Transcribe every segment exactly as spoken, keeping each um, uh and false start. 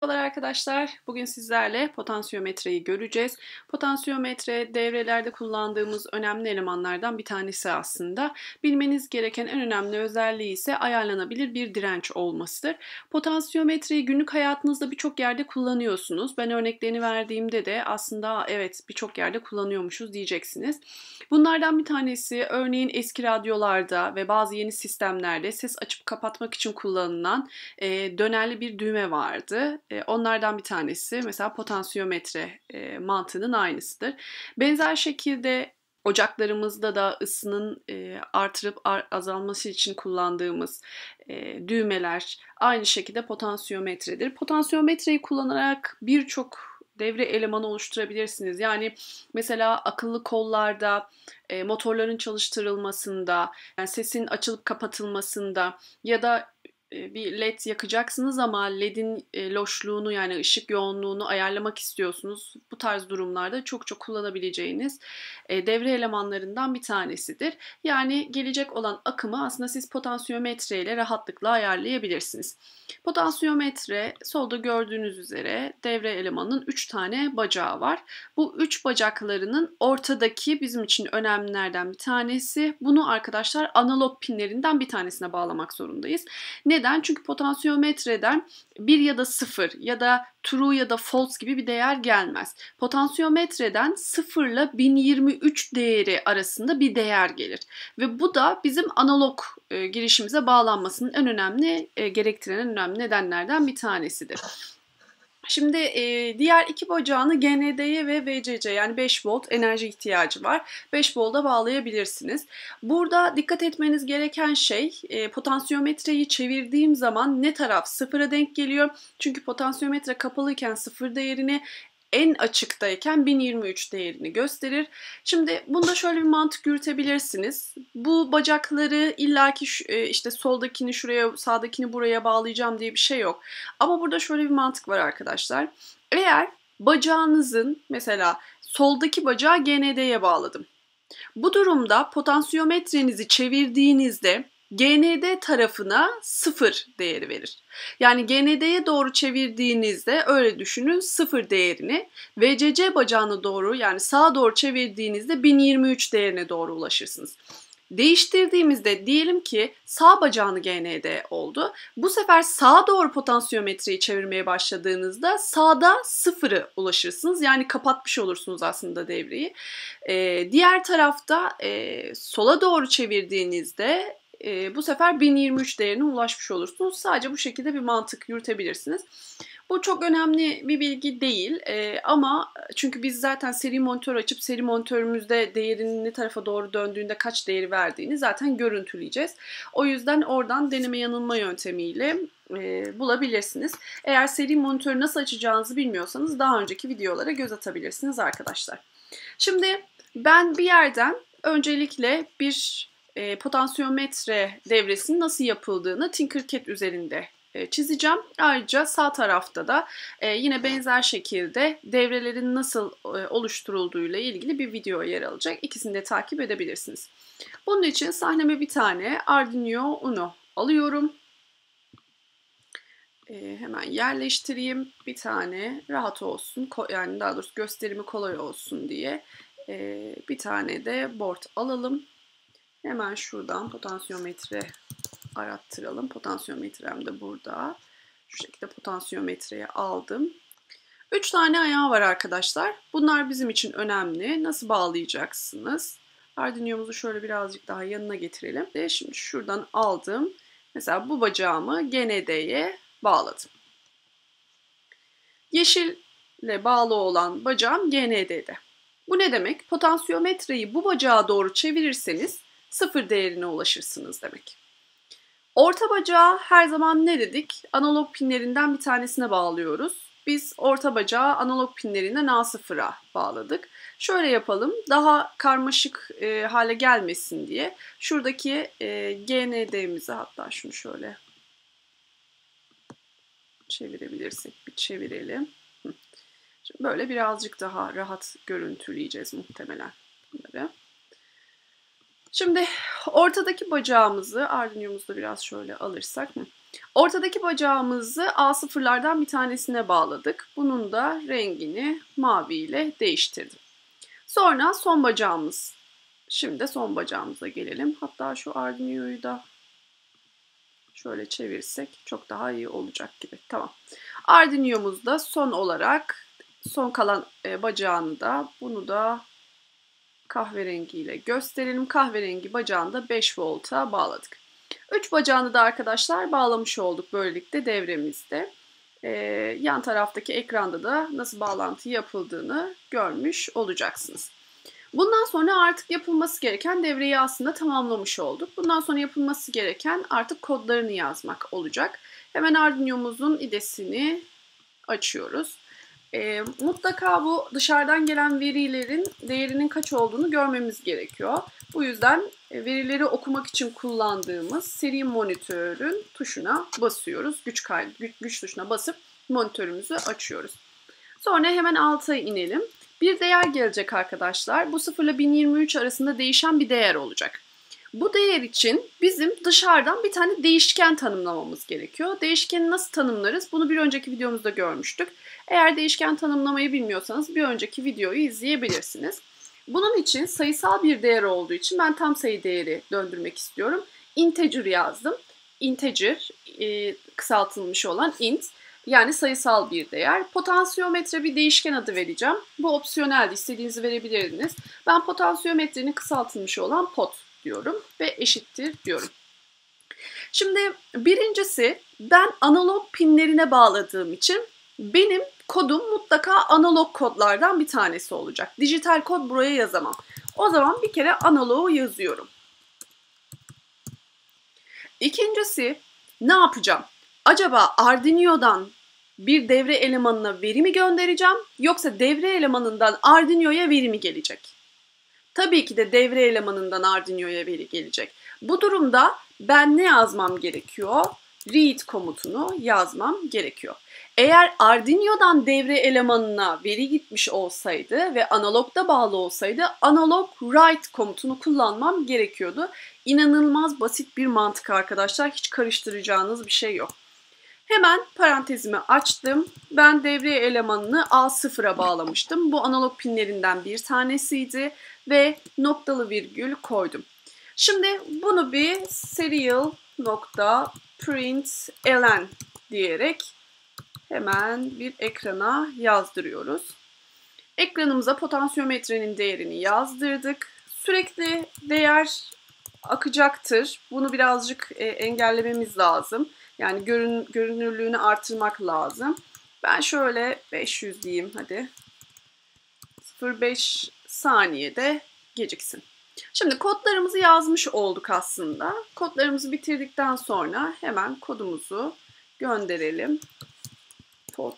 Merhabalar arkadaşlar. Bugün sizlerle potansiyometreyi göreceğiz. Potansiyometre devrelerde kullandığımız önemli elemanlardan bir tanesi aslında. Bilmeniz gereken en önemli özelliği ise ayarlanabilir bir direnç olmasıdır. Potansiyometreyi günlük hayatınızda birçok yerde kullanıyorsunuz. Ben örneklerini verdiğimde de aslında evet birçok yerde kullanıyormuşuz diyeceksiniz. Bunlardan bir tanesi örneğin eski radyolarda ve bazı yeni sistemlerde ses açıp kapatmak için kullanılan e, dönerli bir düğme vardı. E, onlardan bir tanesi mesela potansiyometre e, mantığının aynısıdır. Benzer şekilde ocaklarımızda da ısının e, artırıp ar- azalması için kullandığımız e, düğmeler aynı şekilde potansiyometredir. Potansiyometreyi kullanarak birçok devre elemanı oluşturabilirsiniz. Yani mesela akıllı kollarda, e, motorların çalıştırılmasında, yani sesin açılıp kapatılmasında ya da bir led yakacaksınız ama ledin loşluğunu yani ışık yoğunluğunu ayarlamak istiyorsunuz. Bu tarz durumlarda çok çok kullanabileceğiniz devre elemanlarından bir tanesidir. Yani gelecek olan akımı aslında siz potansiyometre ile rahatlıkla ayarlayabilirsiniz. Potansiyometre solda gördüğünüz üzere devre elemanının üç tane bacağı var. Bu üç bacaklarının ortadaki bizim için önemlilerden bir tanesi. Bunu arkadaşlar analog pinlerinden bir tanesine bağlamak zorundayız. Neden? Çünkü potansiyometreden bir ya da sıfır ya da true ya da false gibi bir değer gelmez. Potansiyometreden sıfır ile bin yirmi üç değeri arasında bir değer gelir. Ve bu da bizim analog e, girişimize bağlanmasının en önemli, e, gerektiren en önemli nedenlerden bir tanesidir. Şimdi e, diğer iki bacağını G N D Y ve V C C yani beş volt enerji ihtiyacı var. beş volta bağlayabilirsiniz. Burada dikkat etmeniz gereken şey e, potansiyometreyi çevirdiğim zaman ne taraf sıfıra denk geliyor. Çünkü potansiyometre kapalıyken sıfır değerini, en açıktayken bin yirmi üç değerini gösterir. Şimdi bunda şöyle bir mantık yürütebilirsiniz. Bu bacakları illaki işte soldakini şuraya, sağdakini buraya bağlayacağım diye bir şey yok. Ama burada şöyle bir mantık var arkadaşlar. Eğer bacağınızın mesela soldaki bacağı G N D'ye bağladım. Bu durumda potansiyometrenizi çevirdiğinizde G N D tarafına sıfır değeri verir. Yani G N D'ye doğru çevirdiğinizde öyle düşünün sıfır değerini, V C C bacağına doğru yani sağa doğru çevirdiğinizde bin yirmi üç değerine doğru ulaşırsınız. Değiştirdiğimizde diyelim ki sağ bacağını G N D oldu. Bu sefer sağa doğru potansiyometreyi çevirmeye başladığınızda sağda sıfırı ulaşırsınız. Yani kapatmış olursunuz aslında devreyi. Ee, diğer tarafta e, sola doğru çevirdiğinizde e, bu sefer bin yirmi üç değerine ulaşmış olursunuz. Sadece bu şekilde bir mantık yürütebilirsiniz. Bu çok önemli bir bilgi değil ee, ama çünkü biz zaten seri monitör açıp seri monitörümüzde değerinin ne tarafa doğru döndüğünde kaç değeri verdiğini zaten görüntüleyeceğiz. O yüzden oradan deneme yanılma yöntemiyle e, bulabilirsiniz. Eğer seri monitörü nasıl açacağınızı bilmiyorsanız daha önceki videolara göz atabilirsiniz arkadaşlar. Şimdi ben bir yerden öncelikle bir e, potansiyometre devresinin nasıl yapıldığını Tinkercad üzerinde çizeceğim. Ayrıca sağ tarafta da yine benzer şekilde devrelerin nasıl oluşturulduğuyla ilgili bir video yer alacak. İkisini de takip edebilirsiniz. Bunun için sahneme bir tane Arduino Uno alıyorum. Hemen yerleştireyim. Bir tane rahat olsun, yani daha doğrusu gösterimi kolay olsun diye bir tane de board alalım. Hemen şuradan potansiyometre arattıralım. Potansiyometrem de burada. Şu şekilde potansiyometreyi aldım. Üç tane ayağı var arkadaşlar. Bunlar bizim için önemli. Nasıl bağlayacaksınız? Arduino'muzu şöyle birazcık daha yanına getirelim. Ve şimdi şuradan aldım. Mesela bu bacağımı G N D'ye bağladım. Yeşille bağlı olan bacağım G N D'de. Bu ne demek? Potansiyometreyi bu bacağa doğru çevirirseniz sıfır değerine ulaşırsınız demek. Orta bacağı her zaman ne dedik? Analog pinlerinden bir tanesine bağlıyoruz. Biz orta bacağı analog pinlerinden A sıfıra bağladık. Şöyle yapalım. Daha karmaşık e, hale gelmesin diye. Şuradaki e, G N D'mizi hatta şunu şöyle çevirebilirsek bir çevirelim. Şimdi böyle birazcık daha rahat görüntüleyeceğiz muhtemelen bunları. Şimdi ortadaki bacağımızı Arduino'muzda biraz şöyle alırsak. Ortadaki bacağımızı A sıfırlardan bir tanesine bağladık. Bunun da rengini mavi ile değiştirdim. Sonra son bacağımız. Şimdi son bacağımıza gelelim. Hatta şu Arduino'yu da şöyle çevirsek çok daha iyi olacak gibi. Tamam. Arduino'muzda son olarak son kalan bacağını da bunu da kahverengi ile gösterelim. Kahverengi bacağını da beş volta bağladık. üç bacağını da arkadaşlar bağlamış olduk böylelikle devremizde. Ee, yan taraftaki ekranda da nasıl bağlantı yapıldığını görmüş olacaksınız. Bundan sonra artık yapılması gereken devreyi aslında tamamlamış olduk. Bundan sonra yapılması gereken artık kodlarını yazmak olacak. Hemen Arduino'muzun idesini açıyoruz. E, mutlaka bu dışarıdan gelen verilerin değerinin kaç olduğunu görmemiz gerekiyor. Bu yüzden e, verileri okumak için kullandığımız seri monitörün tuşuna basıyoruz. Güç, kaydı, güç, güç tuşuna basıp monitörümüzü açıyoruz. Sonra hemen alta inelim. Bir değer gelecek arkadaşlar. Bu sıfır ile bin yirmi üç arasında değişen bir değer olacak. Bu değer için bizim dışarıdan bir tane değişken tanımlamamız gerekiyor. Değişkeni nasıl tanımlarız? Bunu bir önceki videomuzda görmüştük. Eğer değişken tanımlamayı bilmiyorsanız bir önceki videoyu izleyebilirsiniz. Bunun için sayısal bir değer olduğu için ben tam sayı değeri döndürmek istiyorum. Integer yazdım. Integer e, kısaltılmış olan int. Yani sayısal bir değer. Potansiyometre bir değişken adı vereceğim. Bu opsiyoneldi. İstediğinizi verebilirsiniz. Ben potansiyometrenin kısaltılmış olan pot diyorum ve eşittir diyorum. Şimdi birincisi ben analog pinlerine bağladığım için benim kodum mutlaka analog kodlardan bir tanesi olacak. Dijital kod buraya yazamam. O zaman bir kere analogu yazıyorum. İkincisi ne yapacağım? Acaba Arduino'dan bir devre elemanına veri mi göndereceğim yoksa devre elemanından Arduino'ya veri mi gelecek? Tabii ki de devre elemanından Arduino'ya veri gelecek. Bu durumda ben ne yazmam gerekiyor? Read komutunu yazmam gerekiyor. Eğer Arduino'dan devre elemanına veri gitmiş olsaydı ve analogda bağlı olsaydı analog write komutunu kullanmam gerekiyordu. İnanılmaz basit bir mantık arkadaşlar. Hiç karıştıracağınız bir şey yok. Hemen parantezimi açtım. Ben devre elemanını A sıfıra bağlamıştım. Bu analog pinlerinden bir tanesiydi ve noktalı virgül koydum. Şimdi bunu bir serial nokta println diyerek hemen bir ekrana yazdırıyoruz. Ekranımıza potansiyometrenin değerini yazdırdık. Sürekli değer akacaktır. Bunu birazcık e, engellememiz lazım. Yani görün, görünürlüğünü artırmak lazım. Ben şöyle beş yüz diyeyim hadi. sıfır virgül beş saniyede geciksin. Şimdi kodlarımızı yazmış olduk aslında. Kodlarımızı bitirdikten sonra hemen kodumuzu gönderelim. Pod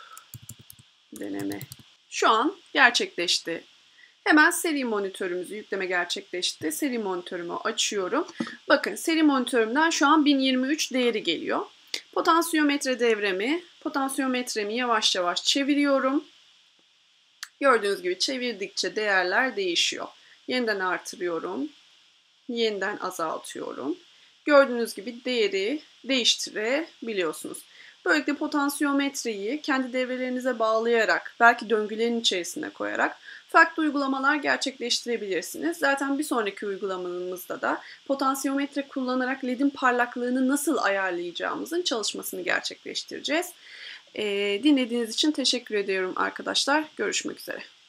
deneme. Şu an gerçekleşti. Hemen seri monitörümüzü yükleme gerçekleşti. Seri monitörümü açıyorum. Bakın seri monitörümden şu an bin yirmi üç değeri geliyor. Potansiyometre devremi, potansiyometremi yavaş yavaş çeviriyorum. Gördüğünüz gibi çevirdikçe değerler değişiyor. Yeniden artırıyorum. Yeniden azaltıyorum. Gördüğünüz gibi değeri değiştirebiliyorsunuz. Böylelikle potansiyometreyi kendi devrelerinize bağlayarak, belki döngülerin içerisine koyarak farklı uygulamalar gerçekleştirebilirsiniz. Zaten bir sonraki uygulamamızda da potansiyometre kullanarak ledin parlaklığını nasıl ayarlayacağımızın çalışmasını gerçekleştireceğiz. Ee, dinlediğiniz için teşekkür ediyorum arkadaşlar. Görüşmek üzere.